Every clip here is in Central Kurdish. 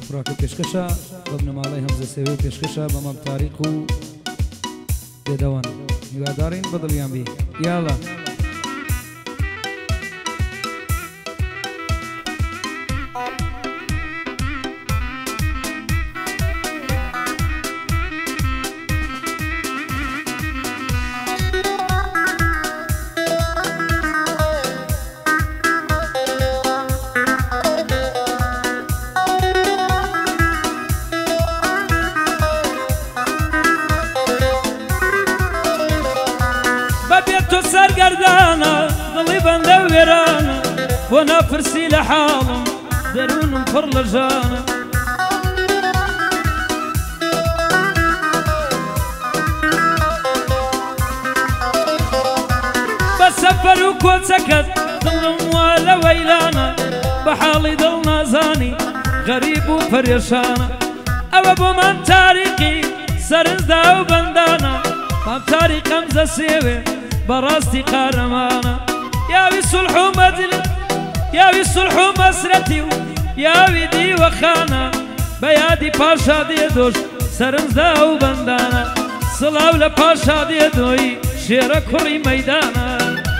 فراکە پێشکەشە بە بنەماڵەی هەمزە سێوێ پێشکەشە بە مام تاریق و دێدەوان میوادارین بەدڵیان بی یاڵە سرگردانه دلی بنده ویرانه و نفرسی لحالم درونم پر لجانه بسفر و کوچکت دلم والا ویلانه بحالی دل نازانی غریب و پریشانه او بو من تاریقی سرزده و بندانه من تاریقم زسیوه براستي قارمانا ياوي صلح ومدلة ياوي صلح ومسرتي ياوي دي وخانا بيادي باشا دي دوش سرنزدا وبندانا صلاو لباشا دي دوي شيرا كوري ميدانا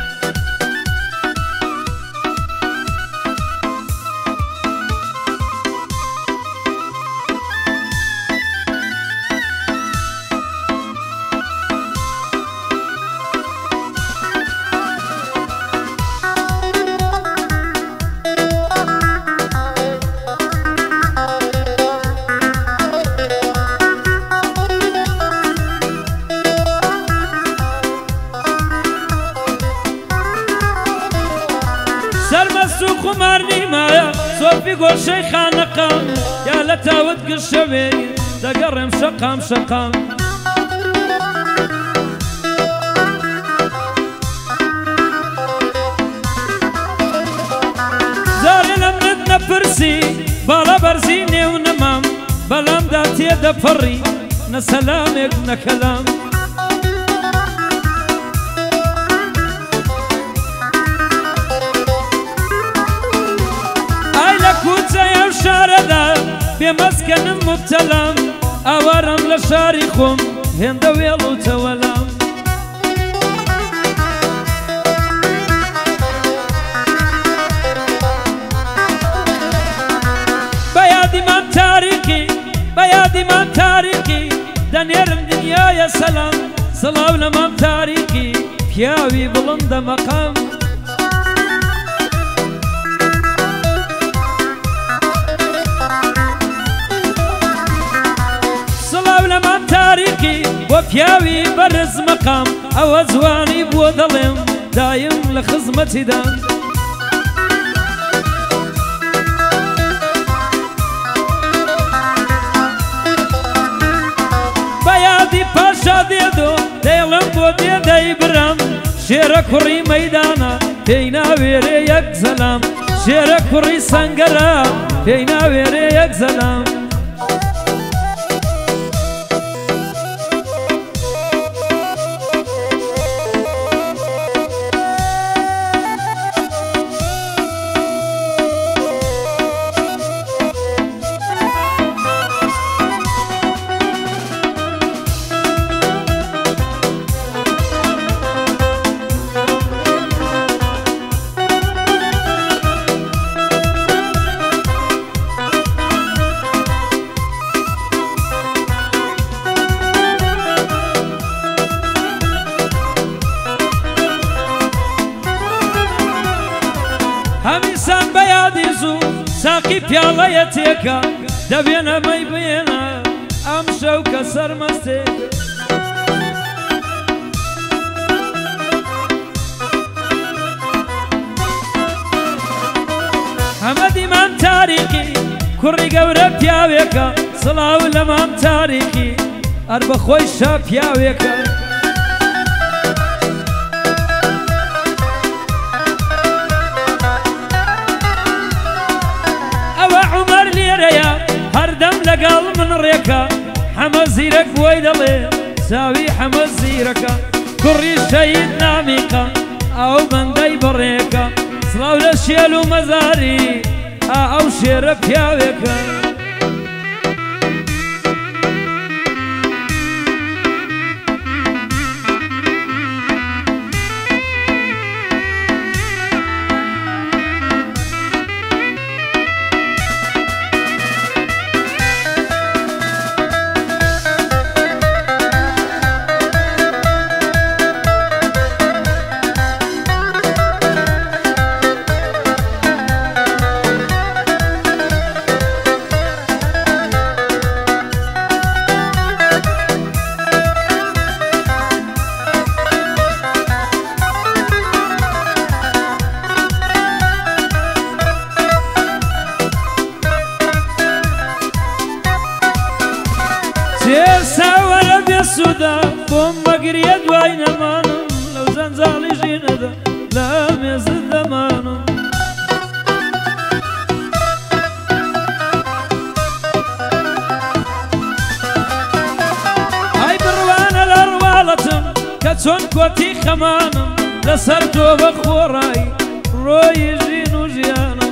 خمارني مايا صوفي قول شي خانقام يا لتاود قشوي دقرم شقام شقام زاري لمندنا برسي بالا برزيني ونمام بلام داتي دفري نسلامك نكلام شاردا بمسكن مبتلام أوارم لشاريخم هندا ويلو تولام بيادي من تاريخي بيادي من تاريخي دنيرم دنيا يا سلام صلاو لمن تاريخي بياوي بلند مقام تاريخي وبياوي برز مقام او زواني بوظلم دايم لخزمتي دان بيادي باشا ديدو ديلم بودي داي برام شيرا كوري ميدانا فينا ويري يك زلام شيرا كوري سنگرا فينا ويري يك زلام هميسان بيادي زو ساقي بيالا يتيكا دبينا ما يبينا امشو كسر مستيك حمدي من تاريخي كوري قورا بياويكا صلاو لمن تاريخي اربا خوي شا بياويكا هردم لقال من ريكا حمز زيرك بويدلي ساوي حمز زيركا كوري شهيد ناميكا او بندي بريكا صلاو لشيلو مزاري او شير بياويكا سودا بۆم مەگریە دوای نەمانم لەو جەنجاڵی ژینەدا لە مێزت دەمانم ئای بڕوانە لە ڕواڵەتم کە چۆن کۆتی خەمانم لەسەر تۆ بە خۆڕایی ڕۆی ژین و ژیانم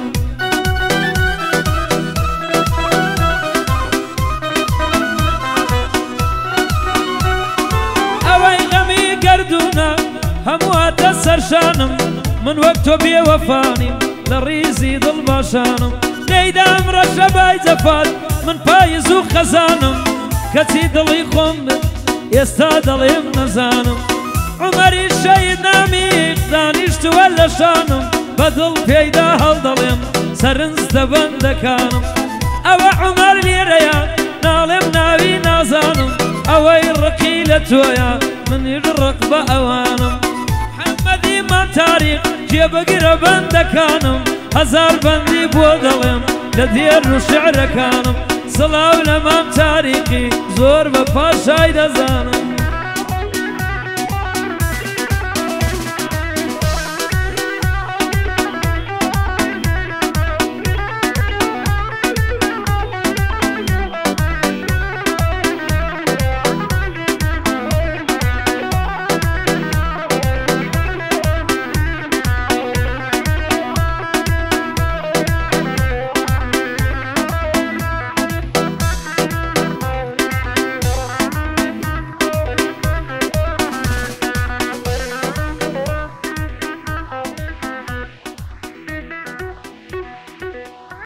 ئەوەی غەمی گەردوونە هەموواتە سەرشانم من وەک تۆ بێوەفانیم لە ڕیزی دڵ باشانم دەیدام ڕەشە بای جەفات من پاییز و خەزانم کەچی دڵی خۆم بێت ئێستا دەڵێم نەزانم عومەری شەید نامیق دانیشتووە لە شانم بەدڵ پێیدا هەڵدەڵێم سەرنجدە بەندەکانم ئەوە عومەر لێرەیە ناڵێم ناوی نازانم ئەوەی ڕقی لە تۆیە منیش ڕق بە ئەوانم محەممەدی مام تاریق جێبەگرە بەندەکانم هەزار بەندی بۆ دەڵێم لە دێر و شعرەکانم سڵاو لە مام تاریقی زۆر بە پاشای دەزانم